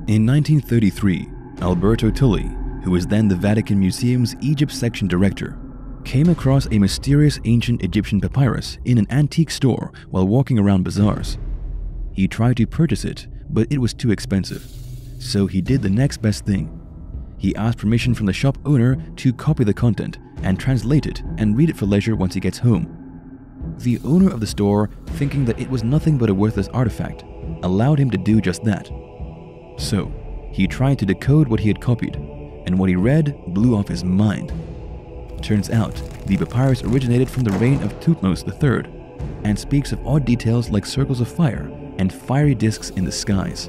In 1933, Alberto Tulli, who was then the Vatican Museum's Egypt section director, came across a mysterious ancient Egyptian papyrus in an antique store while walking around bazaars. He tried to purchase it, but it was too expensive, so he did the next best thing. He asked permission from the shop owner to copy the content and translate it and read it for leisure once he gets home. The owner of the store, thinking that it was nothing but a worthless artifact, allowed him to do just that. So, he tried to decode what he had copied, and what he read blew off his mind. Turns out, the papyrus originated from the reign of Thutmose III, and speaks of odd details like circles of fire and fiery discs in the skies.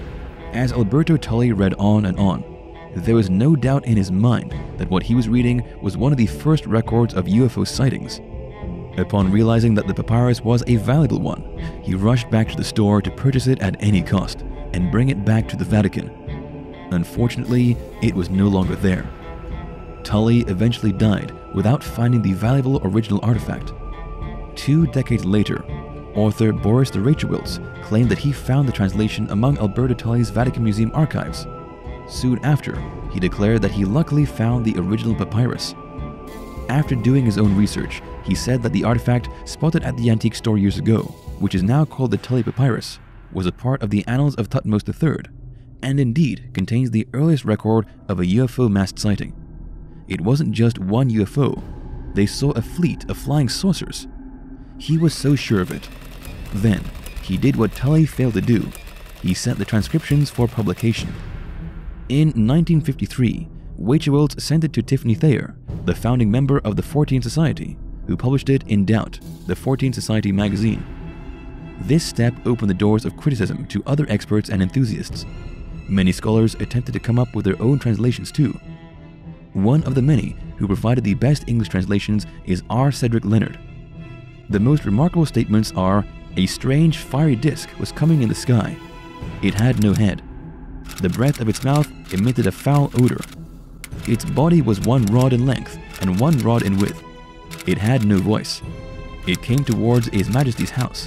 As Alberto Tulli read on and on, there was no doubt in his mind that what he was reading was one of the first records of UFO sightings. Upon realizing that the papyrus was a valuable one, he rushed back to the store to purchase it at any cost and bring it back to the Vatican. Unfortunately, it was no longer there. Tulli eventually died without finding the valuable original artifact. 2 decades later, author Boris Derechowitz claimed that he found the translation among Alberto Tulli's Vatican Museum archives. Soon after, he declared that he luckily found the original papyrus. After doing his own research, he said that the artifact spotted at the antique store years ago, which is now called the Tulli Papyrus, was a part of the Annals of Thutmose III, and indeed contains the earliest record of a UFO mass sighting. It wasn't just one UFO, they saw a fleet of flying saucers. He was so sure of it. Then, he did what Tulli failed to do. He sent the transcriptions for publication. In 1953, Derechowitz sent it to Tiffany Thayer, the founding member of the 14 Society, who published it in Doubt, the 14 Society magazine. This step opened the doors of criticism to other experts and enthusiasts. Many scholars attempted to come up with their own translations too. One of the many who provided the best English translations is R. Cedric Leonard. The most remarkable statements are, "A strange fiery disc was coming in the sky. It had no head. The breath of its mouth emitted a foul odor. Its body was 1 rod in length and 1 rod in width. It had no voice. It came towards His Majesty's house."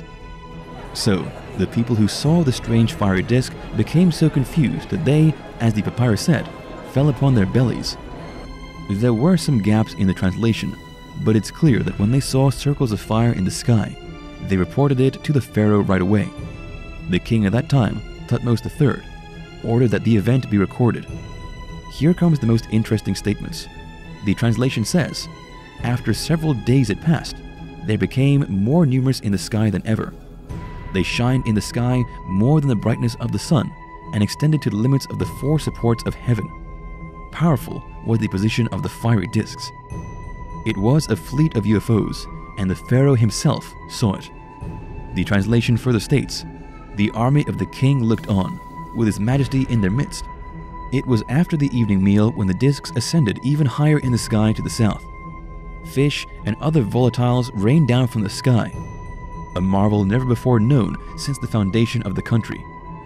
So, the people who saw the strange fiery disc became so confused that they, as the papyrus said, fell upon their bellies. There were some gaps in the translation, but it's clear that when they saw circles of fire in the sky, they reported it to the pharaoh right away. The king at that time, Thutmose III, ordered that the event be recorded. Here comes the most interesting statements. The translation says, "After several days had passed, they became more numerous in the sky than ever. They shined in the sky more than the brightness of the sun and extended to the limits of the 4 supports of heaven. Powerful was the position of the fiery discs. It was a fleet of UFOs, and the pharaoh himself saw it." The translation further states, "The army of the king looked on, with His Majesty in their midst. It was after the evening meal when the discs ascended even higher in the sky to the south. Fish and other volatiles rained down from the sky, a marvel never before known since the foundation of the country."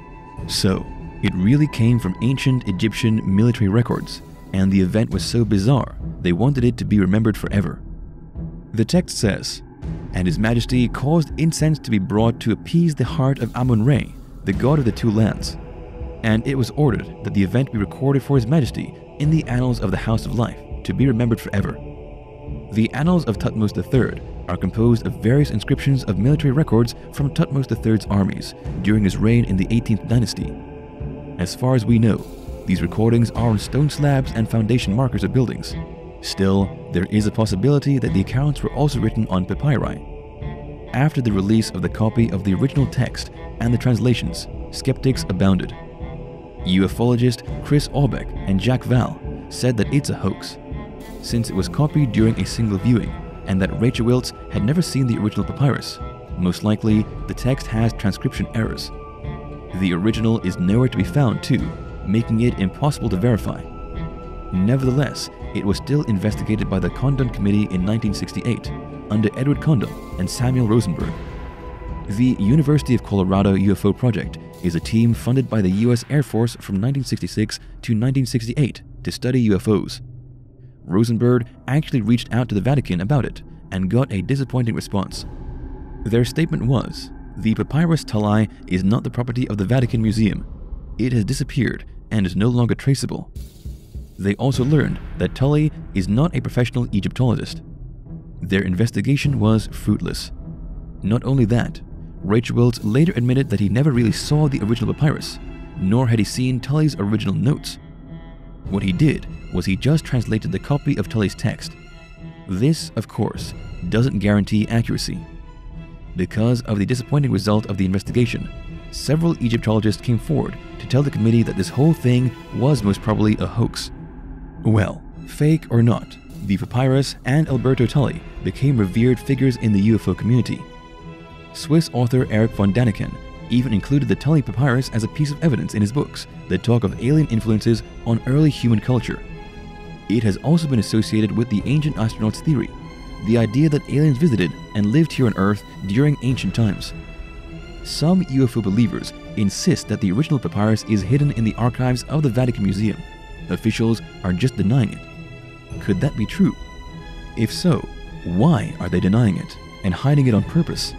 So, it really came from ancient Egyptian military records, and the event was so bizarre, they wanted it to be remembered forever. The text says, "And His Majesty caused incense to be brought to appease the heart of Amun-Re, the god of the 2 lands. And it was ordered that the event be recorded for His Majesty in the annals of the House of Life, to be remembered forever." The Annals of Thutmose III are composed of various inscriptions of military records from Thutmose III's armies during his reign in the 18th dynasty. As far as we know, these recordings are on stone slabs and foundation markers of buildings. Still, there is a possibility that the accounts were also written on papyri. After the release of the copy of the original text and the translations, skeptics abounded. Ufologist Chris Aubeck and Jack Val said that it's a hoax, since it was copied during a single viewing, and that Derechowitz had never seen the original papyrus. Most likely, the text has transcription errors. The original is nowhere to be found too, making it impossible to verify. Nevertheless, it was still investigated by the Condon Committee in 1968, under Edward Condon and Samuel Rosenberg. The University of Colorado UFO Project is a team funded by the US Air Force from 1966 to 1968 to study UFOs. Rosenberg actually reached out to the Vatican about it and got a disappointing response. Their statement was, "The Papyrus Tulli is not the property of the Vatican Museum. It has disappeared and is no longer traceable. They also learned that Tully is not a professional Egyptologist. Their investigation was fruitless. Not only that, Rachewilds later admitted that he never really saw the original papyrus, nor had he seen Tully's original notes. What he did was he just translated the copy of Tully's text. This, of course, doesn't guarantee accuracy. Because of the disappointing result of the investigation, several Egyptologists came forward to tell the committee that this whole thing was most probably a hoax. Well, fake or not, the papyrus and Alberto Tully became revered figures in the UFO community. Swiss author Erich von Daniken even included the Tully papyrus as a piece of evidence in his books that talk of alien influences on early human culture. It has also been associated with the ancient astronauts theory, the idea that aliens visited and lived here on Earth during ancient times. Some UFO believers insist that the original papyrus is hidden in the archives of the Vatican Museum. Officials are just denying it. Could that be true? If so, why are they denying it and hiding it on purpose?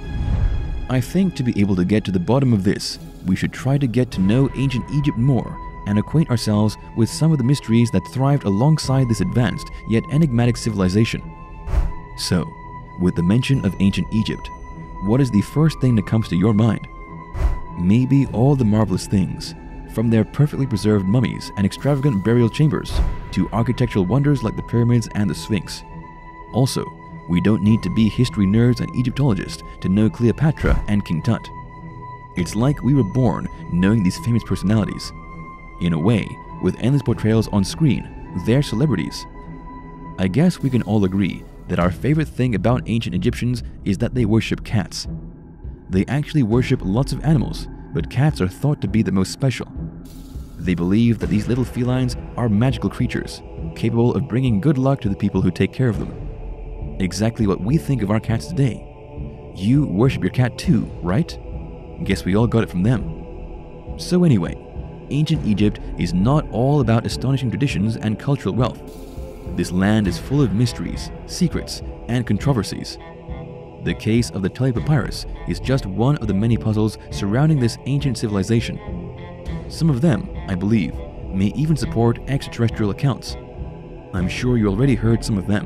I think to be able to get to the bottom of this, we should try to get to know ancient Egypt more and acquaint ourselves with some of the mysteries that thrived alongside this advanced yet enigmatic civilization. So, with the mention of ancient Egypt, what is the first thing that comes to your mind? Maybe all the marvelous things, from their perfectly preserved mummies and extravagant burial chambers to architectural wonders like the pyramids and the Sphinx. Also, we don't need to be history nerds and Egyptologists to know Cleopatra and King Tut. It's like we were born knowing these famous personalities. In a way, with endless portrayals on screen, they're celebrities. I guess we can all agree that our favorite thing about ancient Egyptians is that they worship cats. They actually worship lots of animals, but cats are thought to be the most special. They believe that these little felines are magical creatures, capable of bringing good luck to the people who take care of them. Exactly what we think of our cats today. You worship your cat too, right? Guess we all got it from them. So anyway, ancient Egypt is not all about astonishing traditions and cultural wealth. This land is full of mysteries, secrets, and controversies. The case of the Tully papyrus is just one of the many puzzles surrounding this ancient civilization. Some of them, I believe, may even support extraterrestrial accounts. I'm sure you already heard some of them.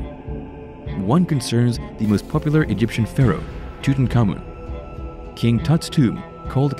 One concerns the most popular Egyptian pharaoh, Tutankhamun. King Tut's tomb, called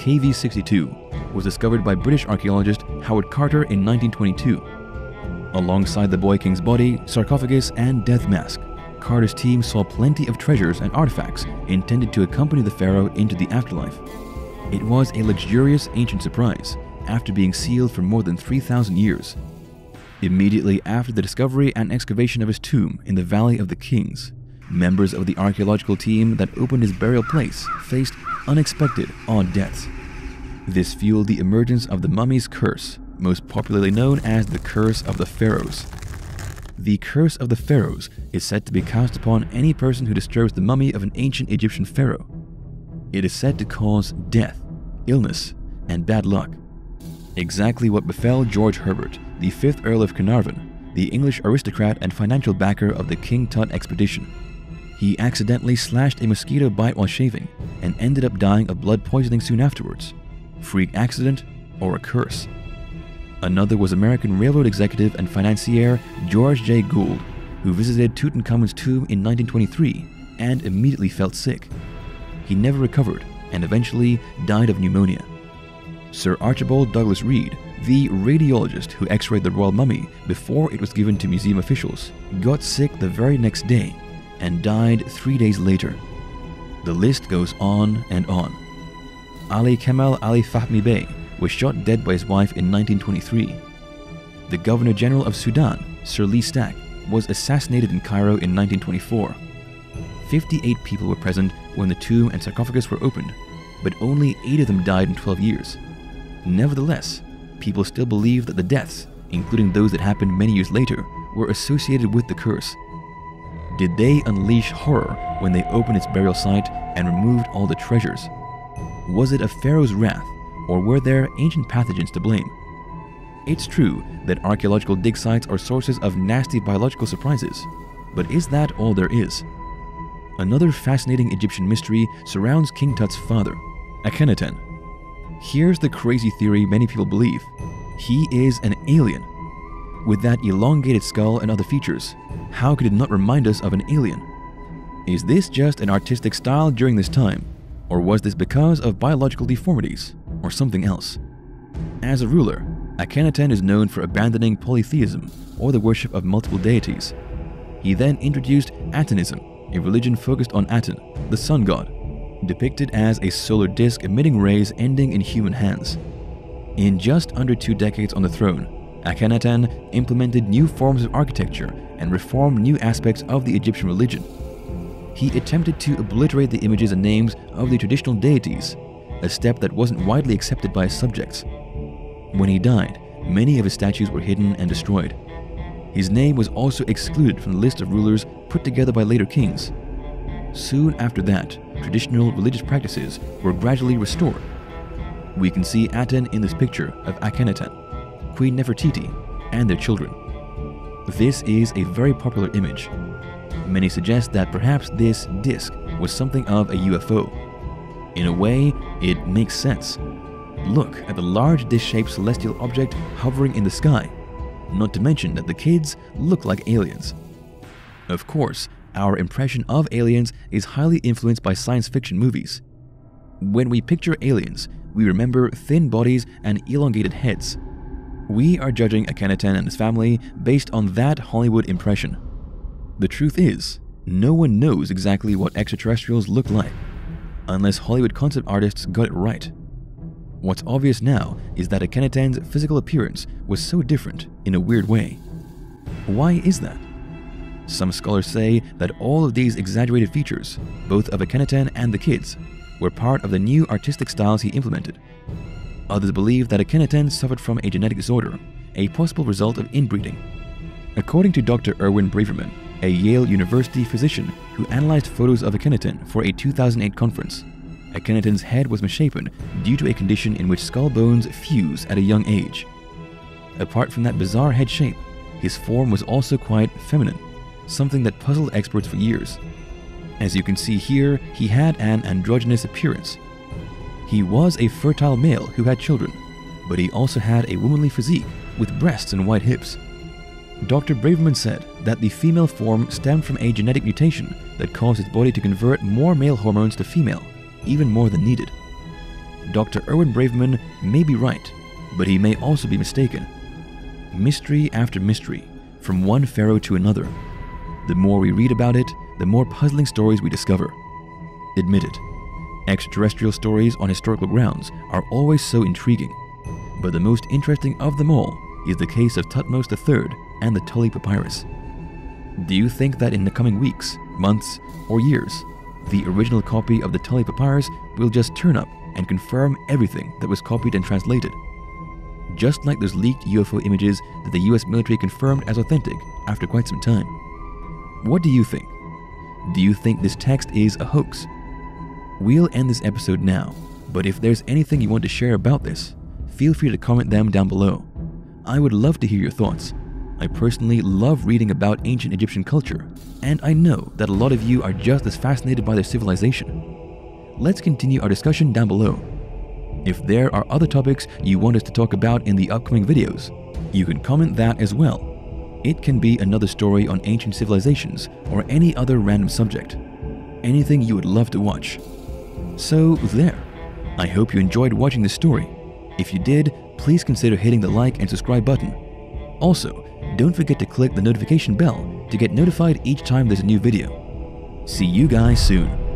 KV62, was discovered by British archaeologist Howard Carter in 1922. Alongside the boy king's body, sarcophagus, and death mask, Carter's team saw plenty of treasures and artifacts intended to accompany the pharaoh into the afterlife. It was a luxurious ancient surprise after being sealed for more than 3,000 years. Immediately after the discovery and excavation of his tomb in the Valley of the Kings, members of the archaeological team that opened his burial place faced unexpected odd deaths. This fueled the emergence of the mummy's curse, most popularly known as the Curse of the Pharaohs. The Curse of the Pharaohs is said to be cast upon any person who disturbs the mummy of an ancient Egyptian pharaoh. It is said to cause death, illness, and bad luck. Exactly what befell George Herbert, the 5th Earl of Carnarvon, the English aristocrat and financial backer of the King Tut expedition. He accidentally slashed a mosquito bite while shaving and ended up dying of blood poisoning soon afterwards. Freak accident or a curse? Another was American railroad executive and financier George J. Gould, who visited Tutankhamun's tomb in 1923 and immediately felt sick. He never recovered and eventually died of pneumonia. Sir Archibald Douglas Reed, the radiologist who x-rayed the royal mummy before it was given to museum officials, got sick the very next day and died 3 days later. The list goes on and on. Ali Kemal Ali Fahmy Bey was shot dead by his wife in 1923. The Governor General of Sudan, Sir Lee Stack, was assassinated in Cairo in 1924. 58 people were present when the tomb and sarcophagus were opened, but only 8 of them died in 12 years. Nevertheless, people still believe that the deaths, including those that happened many years later, were associated with the curse. Did they unleash horror when they opened its burial site and removed all the treasures? Was it a pharaoh's wrath, or were there ancient pathogens to blame? It's true that archaeological dig sites are sources of nasty biological surprises, but is that all there is? Another fascinating Egyptian mystery surrounds King Tut's father, Akhenaten. Here's the crazy theory many people believe. He is an alien. With that elongated skull and other features, how could it not remind us of an alien? Is this just an artistic style during this time? Or was this because of biological deformities? Or something else? As a ruler, Akhenaten is known for abandoning polytheism, or the worship of multiple deities. He then introduced Atenism, a religion focused on Aten, the sun god, depicted as a solar disk emitting rays ending in human hands. In just under 2 decades on the throne, Akhenaten implemented new forms of architecture and reformed new aspects of the Egyptian religion. He attempted to obliterate the images and names of the traditional deities, a step that wasn't widely accepted by his subjects. When he died, many of his statues were hidden and destroyed. His name was also excluded from the list of rulers put together by later kings. Soon after that, traditional religious practices were gradually restored. We can see Aten in this picture of Akhenaten, Queen Nefertiti, and their children. This is a very popular image. Many suggest that perhaps this disk was something of a UFO. In a way, it makes sense. Look at the large dish-shaped celestial object hovering in the sky, not to mention that the kids look like aliens. Of course, our impression of aliens is highly influenced by science fiction movies. When we picture aliens, we remember thin bodies and elongated heads. We are judging Akhenaten and his family based on that Hollywood impression. The truth is, no one knows exactly what extraterrestrials look like, unless Hollywood concept artists got it right. What's obvious now is that Akhenaten's physical appearance was so different in a weird way. Why is that? Some scholars say that all of these exaggerated features, both of Akhenaten and the kids, were part of the new artistic styles he implemented. Others believe that Akhenaten suffered from a genetic disorder, a possible result of inbreeding. According to Dr. Erwin Braverman, a Yale University physician who analyzed photos of Akhenaten for a 2008 conference, Akhenaten's head was misshapen due to a condition in which skull bones fuse at a young age. Apart from that bizarre head shape, his form was also quite feminine, something that puzzled experts for years. As you can see here, he had an androgynous appearance. He was a fertile male who had children, but he also had a womanly physique with breasts and white hips. Dr. Braverman said that the female form stemmed from a genetic mutation that caused his body to convert more male hormones to female, even more than needed. Dr. Erwin Braverman may be right, but he may also be mistaken. Mystery after mystery, from one pharaoh to another. The more we read about it, the more puzzling stories we discover. Admit it, extraterrestrial stories on historical grounds are always so intriguing, but the most interesting of them all is the case of Thutmose III and the Tully Papyrus. Do you think that in the coming weeks, months, or years, the original copy of the Tully Papyrus will just turn up and confirm everything that was copied and translated? Just like those leaked UFO images that the US military confirmed as authentic after quite some time. What do you think? Do you think this text is a hoax? We'll end this episode now, but if there's anything you want to share about this, feel free to comment them down below. I would love to hear your thoughts. I personally love reading about ancient Egyptian culture, and I know that a lot of you are just as fascinated by their civilization. Let's continue our discussion down below. If there are other topics you want us to talk about in the upcoming videos, you can comment that as well. It can be another story on ancient civilizations or any other random subject. Anything you would love to watch. So there. I hope you enjoyed watching this story. If you did, please consider hitting the like and subscribe button. Also, don't forget to click the notification bell to get notified each time there's a new video. See you guys soon.